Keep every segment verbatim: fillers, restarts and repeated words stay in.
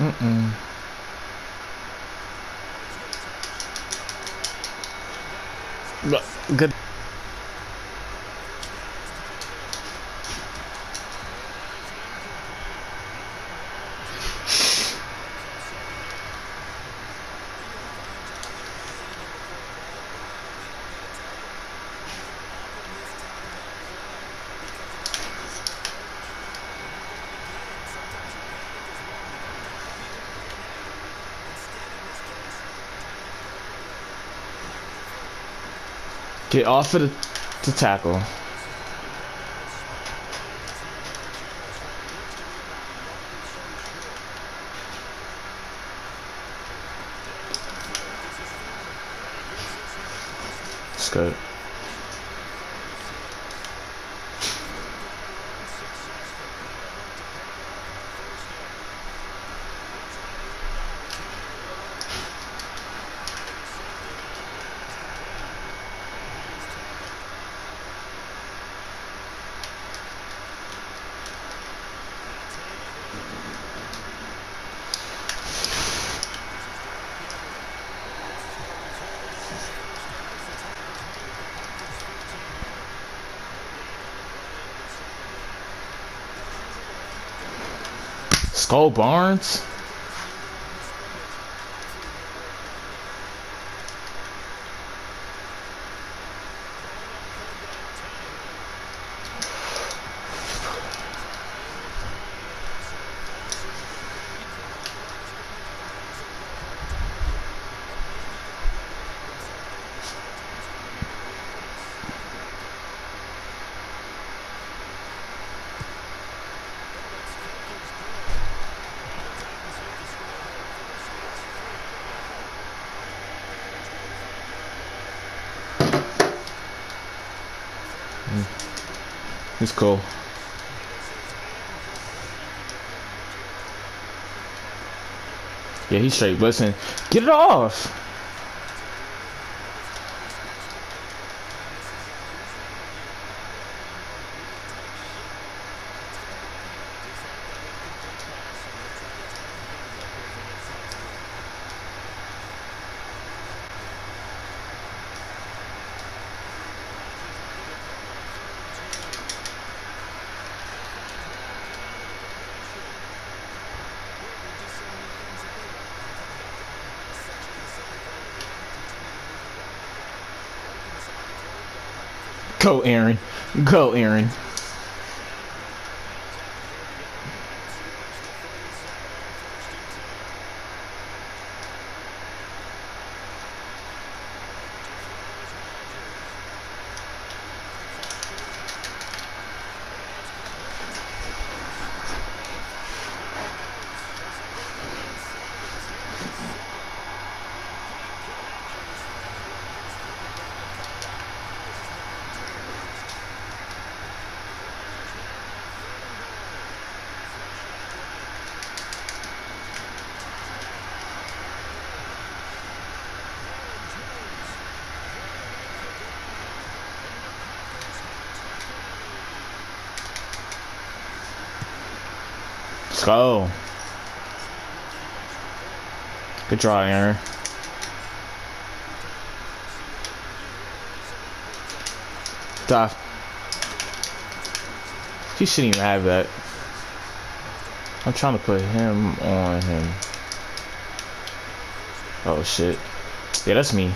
Mm-mm. Good. Get off of the, the tackle. It's good. Skull Barnes? It's cool. Yeah, he's straight blitzing. Get it off! Go, Aaron. Go, Aaron. Let's go. Good draw, Aaron. Dive. He shouldn't even have that. I'm trying to put him on him. Oh shit. Yeah, that's me.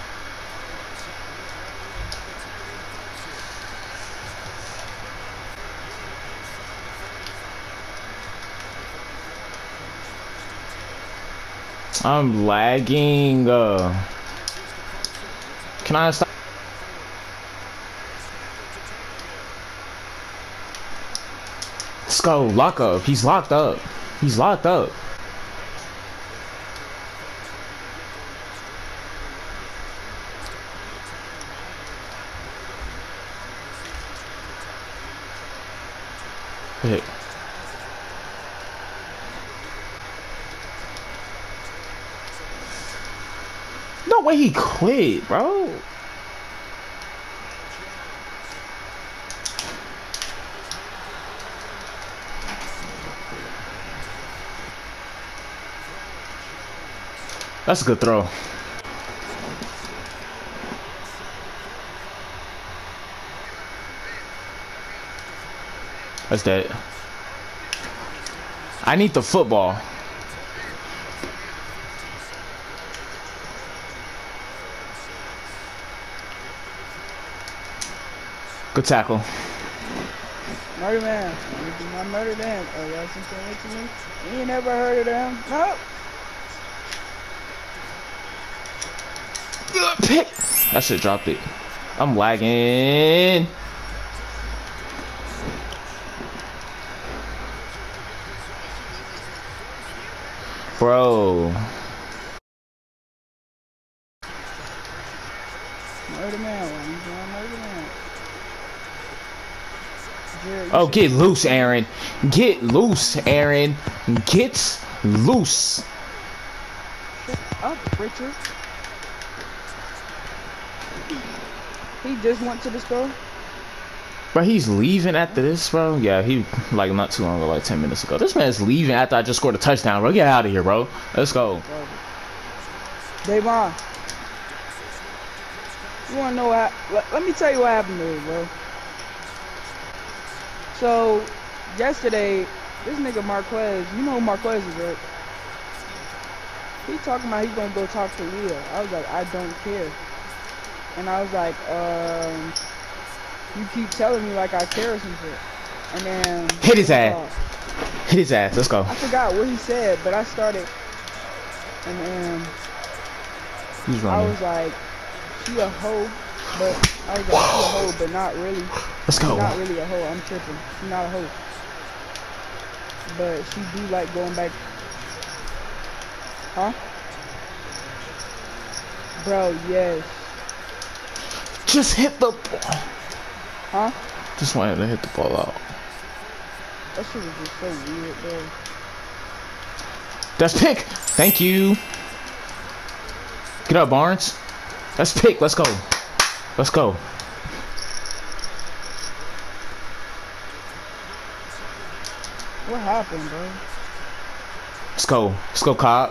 I'm lagging. Uh, can I stop? Let's go. Lock up. He's locked up. He's locked up. Hit. No way he quit, bro. That's a good throw. That's dead. I need the football. Good tackle. Murder man. My murder man. Oh, y'all seen something to me? You ain't never heard of them? Nope. Pick. I should have dropped it. I'm lagging. Bro. Murder man. Why you doing murder man? Jared, Oh, get loose, Aaron. Get loose, Aaron. Get loose. Shut up, Richard. He just went to the store. Bro, he's leaving after this, bro. Yeah, he like not too long ago, like ten minutes ago. This man's leaving after I just scored a touchdown, bro. Get out of here, bro. Let's go. Davon, you wanna know what? Let, let me tell you what happened to me, bro. So yesterday, this nigga Marquez, you know who Marquez is, right? He talking about he's gonna go talk to Leah. I was like, I don't care. And I was like, um, you keep telling me like I care or some shit. And then hit his ass. Hit his ass. Let's go. I forgot what he said, but I started, and then He's I running. was like, she a hoe, but I was like, she a hoe, but not really. Let's go. She's not really a hoe. I'm tripping. She's not a hoe, but she do like going back. Huh? Bro, yes. Just hit the ball. Huh? Just wanted to hit the ball out. That shit was just so weird, bro. That's pick. Thank you. Get up, Barnes. That's pick. Let's go. Let's go. What happened, bro? Let's go. Let's go, Cobb.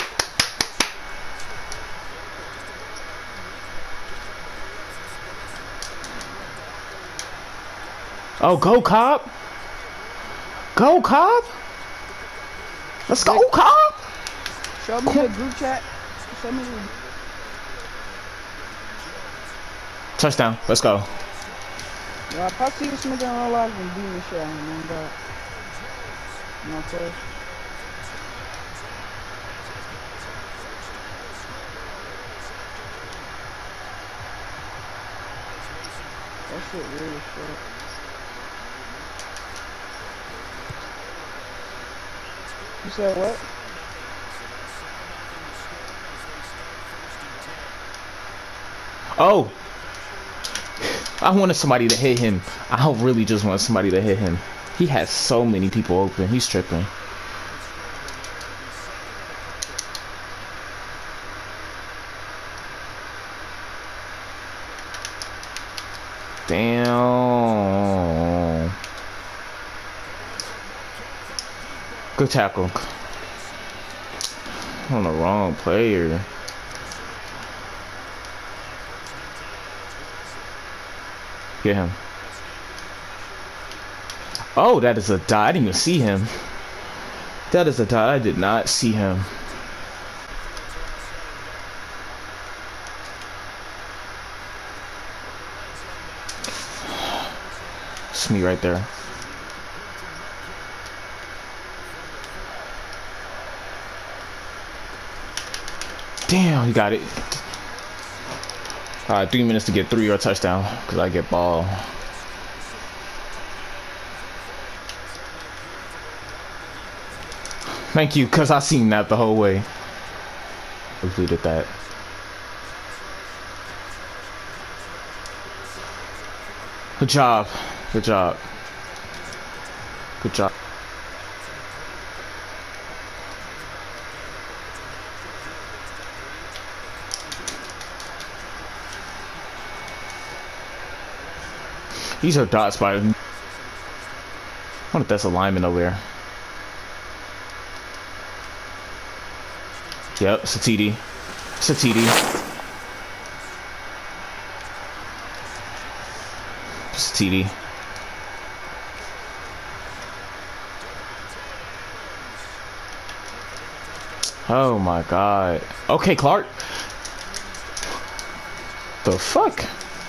Oh, go, Cobb. Go, Cobb. Let's go, Cobb. Show me the group chat. Show me the... Touchdown. Let's go. Yeah, if I see this nigga in real life and beating the shit out of him, man, God. You know what I'm saying? That shit weird as shit. You said what? Oh. I wanted somebody to hit him. I really just want somebody to hit him. He has so many people open. He's tripping. Damn. Good tackle. On the wrong player. Get him. Oh, that is a dot. I didn't even see him. That is a dot. I did not see him. It's me right there. Damn, you got it. Alright, three minutes to get three or touchdown, because I get ball. Thank you, because I seen that the whole way. Completed that. Good job. Good job. Good job. These are dots by. I wonder if that's a lineman over there. Yep, it's a T D. It's a T D. It's a T D. Oh my god. Okay, Clark. The fuck?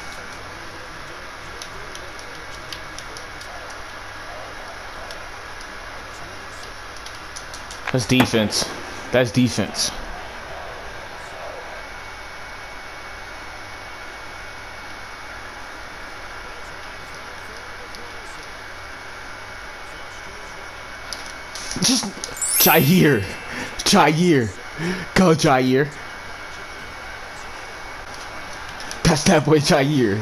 That's defense. That's defense. Just Jair. Jair. Go Jair. That's that boy Jair.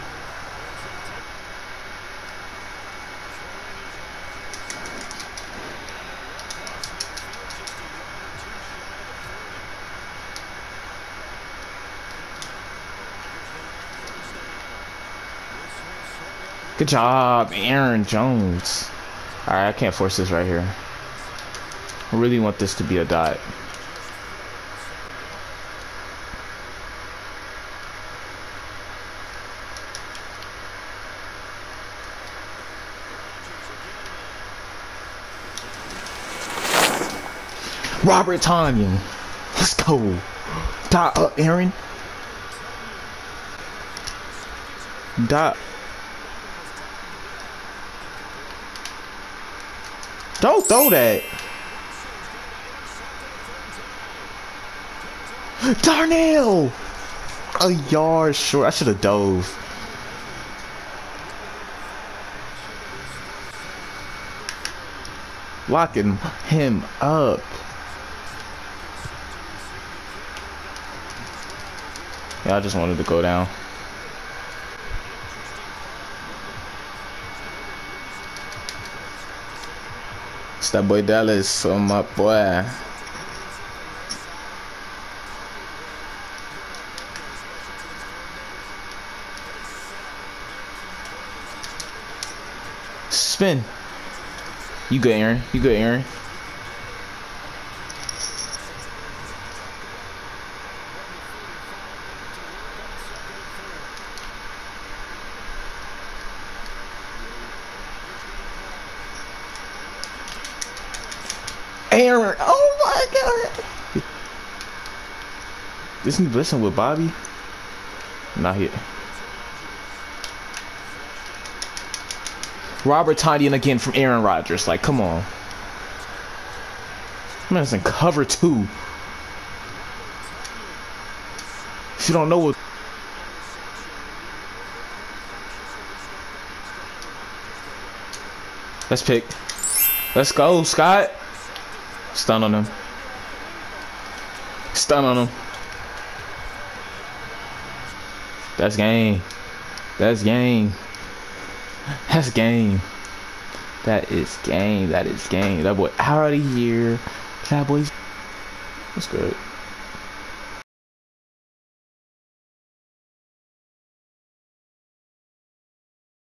Good job, Aaron Jones. Alright, I can't force this right here. I really want this to be a dot. Robert Tonyan. Let's go. Dot up, Aaron. Dot. Don't throw that. Darnell! A yard short. I should have dove. Locking him up. Yeah, I just wanted to go down. It's that boy Dallas, oh my boy. Spin. You good, Aaron. You good, Aaron. Aaron. Oh my god. Isn't he blitzing with Bobby? Not here. Robert Tonyan again from Aaron Rodgers. Like, come on. Man, it's in cover two. If you don't know what. Let's pick. Let's go, Scott. Stun on him. Stun on him. That's game. That's game. That's game. That is game. That is game. That boy out of here. That boy's. That's good.